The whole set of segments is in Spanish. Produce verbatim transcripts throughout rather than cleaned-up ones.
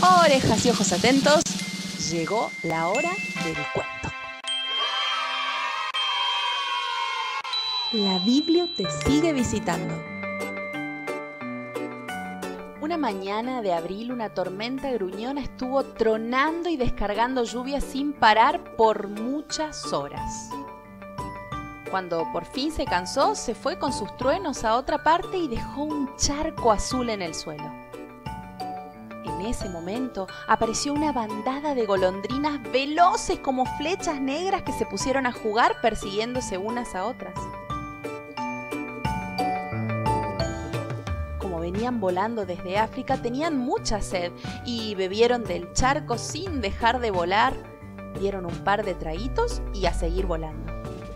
Orejas y ojos atentos, llegó la hora del cuento. La Biblia te sigue visitando. Una mañana de abril, una tormenta gruñona estuvo tronando y descargando lluvia sin parar por muchas horas. Cuando por fin se cansó, se fue con sus truenos a otra parte y dejó un charco azul en el suelo. En ese momento apareció una bandada de golondrinas veloces como flechas negras que se pusieron a jugar persiguiéndose unas a otras. Como venían volando desde África, tenían mucha sed y bebieron del charco sin dejar de volar. Dieron un par de traguitos y a seguir volando.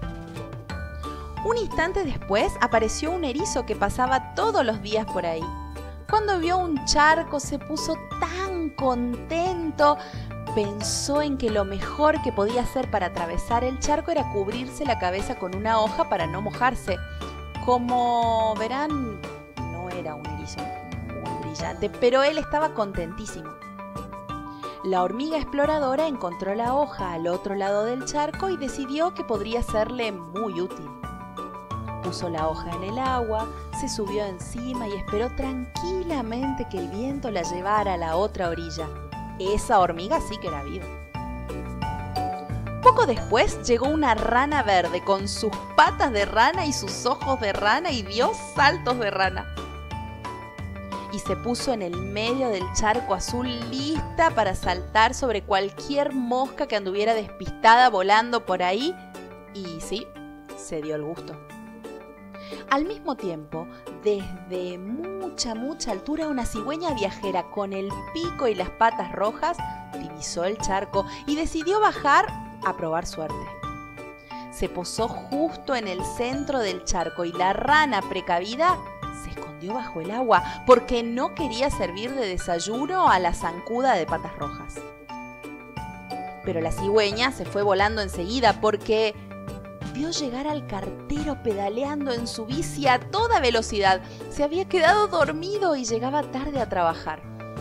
Un instante después apareció un erizo que pasaba todos los días por ahí. Cuando vio un charco se puso tan contento. Pensó en que lo mejor que podía hacer para atravesar el charco era cubrirse la cabeza con una hoja para no mojarse. Como verán, no era un erizo muy brillante, pero él estaba contentísimo. La hormiga exploradora encontró la hoja al otro lado del charco y decidió que podría serle muy útil. Puso la hoja en el agua, se subió encima y esperó tranquilamente que el viento la llevara a la otra orilla. Esa hormiga sí que era viva. Poco después llegó una rana verde con sus patas de rana y sus ojos de rana y dio saltos de rana. Y se puso en el medio del charco azul lista para saltar sobre cualquier mosca que anduviera despistada volando por ahí. Y sí, se dio el gusto. Al mismo tiempo, desde mucha, mucha altura, una cigüeña viajera con el pico y las patas rojas divisó el charco y decidió bajar a probar suerte. Se posó justo en el centro del charco y la rana precavida se escondió bajo el agua porque no quería servir de desayuno a la zancuda de patas rojas. Pero la cigüeña se fue volando enseguida porque vio llegar al cartero pedaleando en su bici a toda velocidad. Se había quedado dormido y llegaba tarde a trabajar.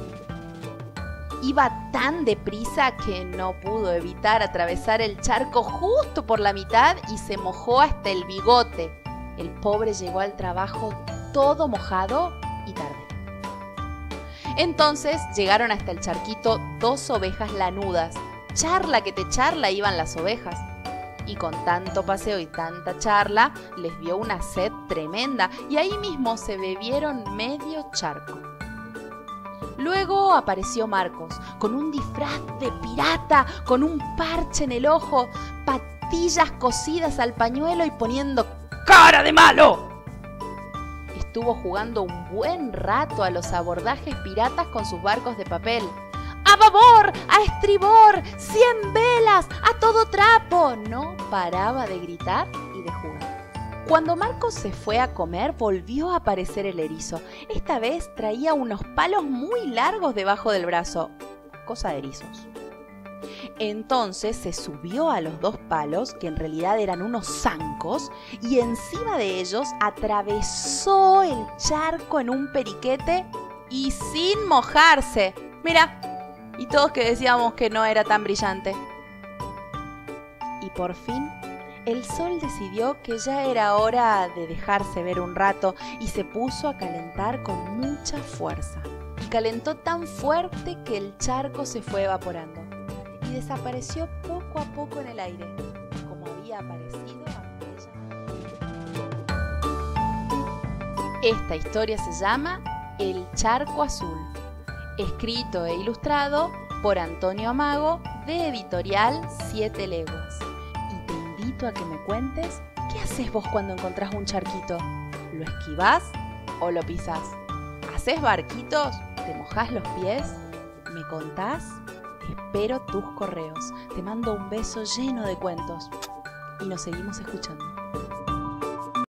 Iba tan deprisa que no pudo evitar atravesar el charco justo por la mitad y se mojó hasta el bigote. El pobre llegó al trabajo todo mojado y tarde. Entonces llegaron hasta el charquito dos ovejas lanudas. Charla que te charla iban las ovejas. Y con tanto paseo y tanta charla, les dio una sed tremenda y ahí mismo se bebieron medio charco. Luego apareció Marcos, con un disfraz de pirata, con un parche en el ojo, patillas cosidas al pañuelo y poniendo cara de malo. Estuvo jugando un buen rato a los abordajes piratas con sus barcos de papel. ¡A babor! ¡A estribor! ¡Cien velas! ¡A todo trapo! No paraba de gritar y de jugar. Cuando Marcos se fue a comer, volvió a aparecer el erizo. Esta vez traía unos palos muy largos debajo del brazo. Cosa de erizos. Entonces se subió a los dos palos, que en realidad eran unos zancos, y encima de ellos atravesó el charco en un periquete y sin mojarse. Mira. Y todos que decíamos que no era tan brillante. Y por fin, el sol decidió que ya era hora de dejarse ver un rato y se puso a calentar con mucha fuerza. Y calentó tan fuerte que el charco se fue evaporando y desapareció poco a poco en el aire, como había aparecido aquella. Esta historia se llama El Charco Azul. Escrito e ilustrado por Antonio Amago de Editorial Siete Leguas. Y te invito a que me cuentes qué haces vos cuando encontrás un charquito. ¿Lo esquivás o lo pisás? ¿Hacés barquitos? ¿Te mojás los pies? ¿Me contás? Espero tus correos. Te mando un beso lleno de cuentos y nos seguimos escuchando.